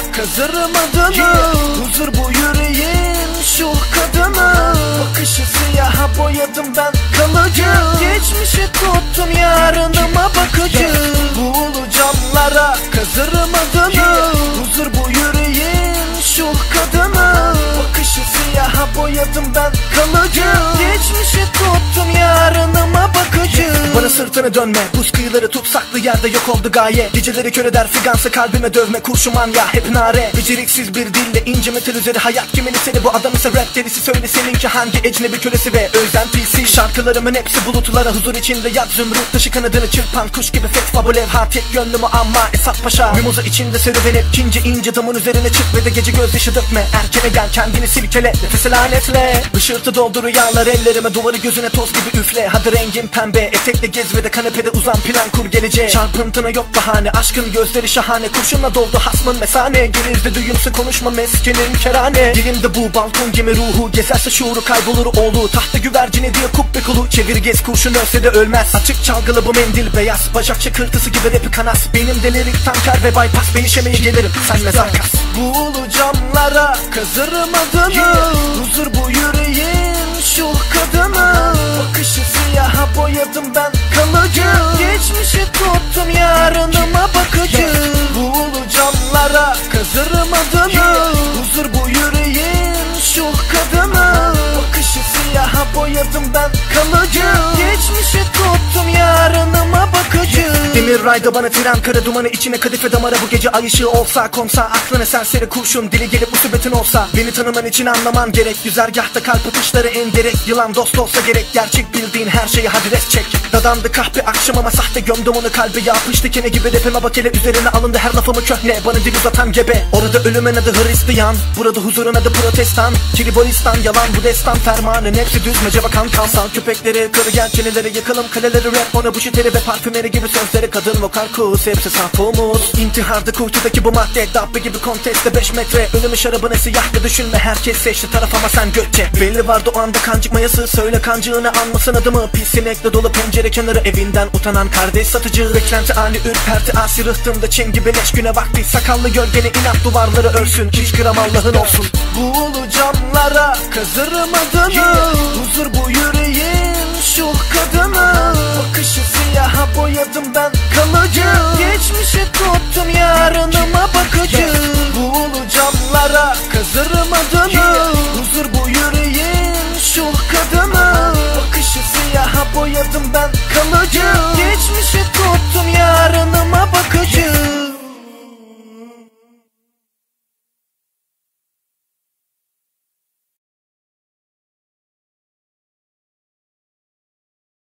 kazırım adını. Huzur bu yüreğin şu kadını. Bakışı siyaha boyadım ben kalıcı. Geçmişi tuttum yarınıma bakıcı. Buğulu camlara kazırım adını. Huzur bu yüreğin şu kadını. Bakışı siyaha boyadım ben kalıcı. Geçmişi tuttum yarınıma bakıcı. Bana sırtını dönme, buz kıyıları tut, saklı yerde yok oldu gaye. Geceleri kör eder figansı, kalbime dövme kurşun manya hep nare. Beceriksiz bir dille ince metal üzeri hayat kimini seni. Bu adam ise rap delisi, söyle seninki hangi ecnebi kölesi ve özentisi. Şarkılarımın hepsi bulutlara, huzur içinde yat zümrüt dışı kanadını çırpan kuş gibi fetva bu levha. Tek yönlü mü ama Esat Paşa. Mimoza içinde serüvenip kince ince damın üzerine çık ve de gece gözyaşı dökme. Erkene gel kendini silkele, nefesi lanetle. Işırtı doldu rüyalar ellerime, duvarı gözüne toz gibi üfle. Hadi rengin pembe, etekle gez ve de kanepede uzan, plan kur geleceğe. Çarpıntına yok bahane, aşkın gözleri şahane. Kurşunla doldu hasmın mesane, gerizde düğümsü konuşma meskenin kerane. Dilimde bu balkon gibi ruhu, gezerse şuuru kaybolur oğlu. Tahta güvercini diye kubbe kolu, çevir gez kurşun ölse de ölmez. Açık çalgılı bu mendil beyaz, bacak çakırtısı gibi rapi kanas. Benim delirik tanker ve bypass, ben işemeye gelirim senle zakas. Buğulu camlara kazırım adını. Huzur bu yüreğin şu kadını. Bakışı siyaha boyadım ben kalıcı. Geçmişi tuttum yarınıma bakıcı. Buğulu camlara kazırım adını. Huzur bu yüreğin şu kadını. Bakışı siyaha boyadım ben kalıcı. Geçmişi tuttum yarınıma bakıcı. Demir rayda bana tren kara dumanı, içine kadife damara. Bu gece ay ışığı olsa konsa, aklına serseri kurşun dili gelip musibetin olsa. Beni tanıman için anlaman gerek, güzergahta kalp atışları en gerek. Yılan dost olsa gerek, gerçek bildiğin her şeyi hadi res çek. Dadandı kahpe akşam ama sahte, gömdüm onu kalbe. Yapıştı kene gibi rapime bak hele, üzerine alındı her lafımı köhne. Bana dil uzatan gebe, orada ölümün adı Hristiyan, burada huzurun adı protestan. Tribolistan yalan bu destan, fermanın hepsi düz mece bakan kalsal. Köpekleri kırı gel çeneleri, yakalım kaleleri rap. Ona bu şiteri ve parfümeri gibi sözleri, kadın vokal kus hepsi saf umut. İntiharda kuytudaki bu madde, dabbe gibi konteste 5 metre. Ölümü şarabını siyah da düşünme, herkes seçti taraf ama sen gökçe. Belli vardı o anda kancık mayası, söyle kancığını anmasın adımı. Pis sinekle dolu pencere kenarı, evinden utanan kardeş satıcı. Beklenti ani ürperti asi, rıhtımda çen gibi leş güne vakti. Sakallı gölgeni inat duvarları örsün, hiç gram Allah'ın olsun. Buğulu camlara kazırım adını. Huzur bu yüreğin şu kadını. Bakışı siyaha boyadım ben kalıcı. Geçmişi tuttum yarınıma bakıcı. Buğulu camlara kazırım adını. Huzur bu yüreğin şu kadını. Bakışı siyaha boyadım ben kalıcı. Geçmişi tuttum yarınıma bakıcı.